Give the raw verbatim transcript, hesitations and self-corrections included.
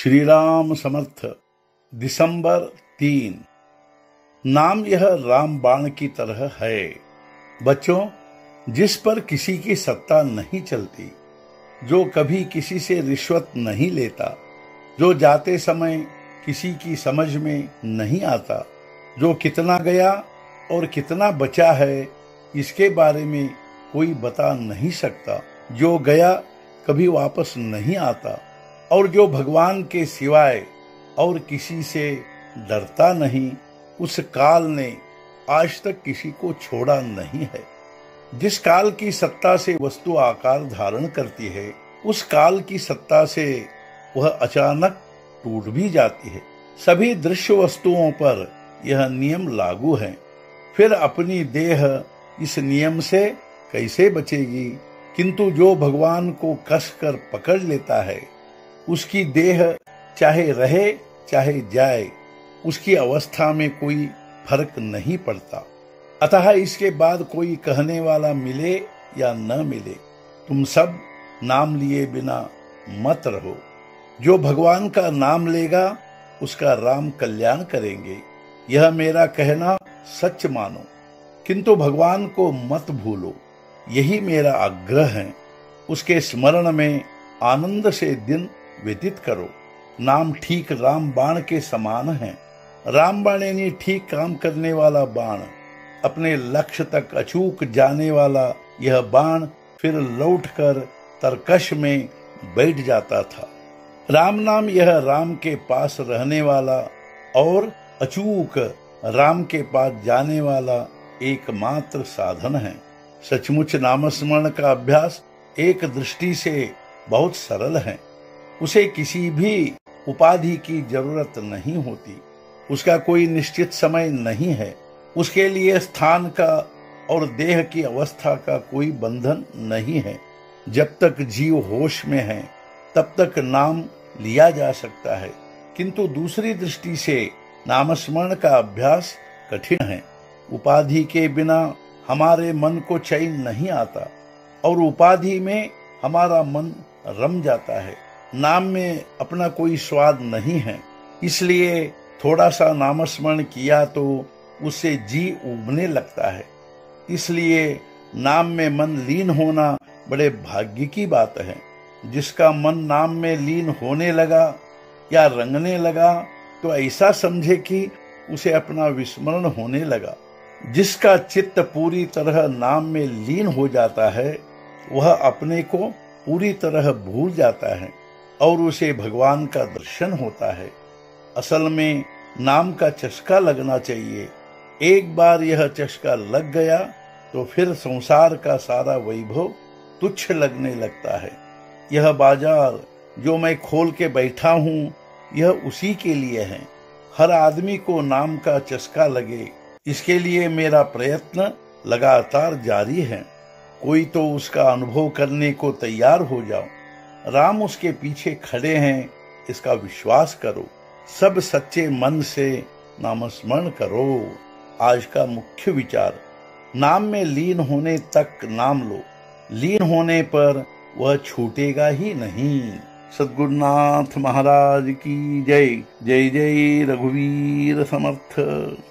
श्री राम समर्थ। दिसंबर तीन। नाम यह राम बाण की तरह है बच्चों, जिस पर किसी की सत्ता नहीं चलती, जो कभी किसी से रिश्वत नहीं लेता, जो जाते समय किसी की समझ में नहीं आता, जो कितना गया और कितना बचा है इसके बारे में कोई बता नहीं सकता, जो गया कभी वापस नहीं आता और जो भगवान के सिवाय और किसी से डरता नहीं, उस काल ने आज तक किसी को छोड़ा नहीं है। जिस काल की सत्ता से वस्तु आकार धारण करती है, उस काल की सत्ता से वह अचानक टूट भी जाती है। सभी दृश्य वस्तुओं पर यह नियम लागू है। फिर अपनी देह इस नियम से कैसे बचेगी? किंतु जो भगवान को कसकर पकड़ लेता है, उसकी देह चाहे रहे चाहे जाए, उसकी अवस्था में कोई फर्क नहीं पड़ता। अतः इसके बाद कोई कहने वाला मिले या न मिले, तुम सब नाम लिए बिना मत रहो। जो भगवान का नाम लेगा उसका राम कल्याण करेंगे, यह मेरा कहना सच मानो। किंतु भगवान को मत भूलो, यही मेरा आग्रह है। उसके स्मरण में आनंद से दिन व्यतीत करो। नाम ठीक राम बाण के समान है। राम बाण यानी ठीक काम करने वाला बाण, अपने लक्ष्य तक अचूक जाने वाला यह बाण फिर लौटकर तरकश में बैठ जाता था। राम नाम यह राम के पास रहने वाला और अचूक राम के पास जाने वाला एकमात्र साधन है। सचमुच नामस्मरण का अभ्यास एक दृष्टि से बहुत सरल है। उसे किसी भी उपाधि की जरूरत नहीं होती, उसका कोई निश्चित समय नहीं है, उसके लिए स्थान का और देह की अवस्था का कोई बंधन नहीं है। जब तक जीव होश में है तब तक नाम लिया जा सकता है, किंतु दूसरी दृष्टि से नामस्मरण का अभ्यास कठिन है। उपाधि के बिना हमारे मन को चैन नहीं आता और उपाधि में हमारा मन रम जाता है। नाम में अपना कोई स्वाद नहीं है, इसलिए थोड़ा सा नामस्मरण किया तो उससे जी उबने लगता है। इसलिए नाम में मन लीन होना बड़े भाग्य की बात है। जिसका मन नाम में लीन होने लगा या रंगने लगा तो ऐसा समझे कि उसे अपना विस्मरण होने लगा। जिसका चित्त पूरी तरह नाम में लीन हो जाता है, वह अपने को पूरी तरह भूल जाता है और उसे भगवान का दर्शन होता है। असल में नाम का चस्का लगना चाहिए। एक बार यह चस्का लग गया तो फिर संसार का सारा वैभव तुच्छ लगने लगता है। यह बाजार जो मैं खोल के बैठा हूँ, यह उसी के लिए है। हर आदमी को नाम का चस्का लगे, इसके लिए मेरा प्रयत्न लगातार जारी है। कोई तो उसका अनुभव करने को तैयार हो जाओ। राम उसके पीछे खड़े हैं, इसका विश्वास करो। सब सच्चे मन से नामस्मरण करो। आज का मुख्य विचार, नाम में लीन होने तक नाम लो, लीन होने पर वह छूटेगा ही नहीं। सद्गुरुनाथ महाराज की जय। जय जय रघुवीर समर्थ।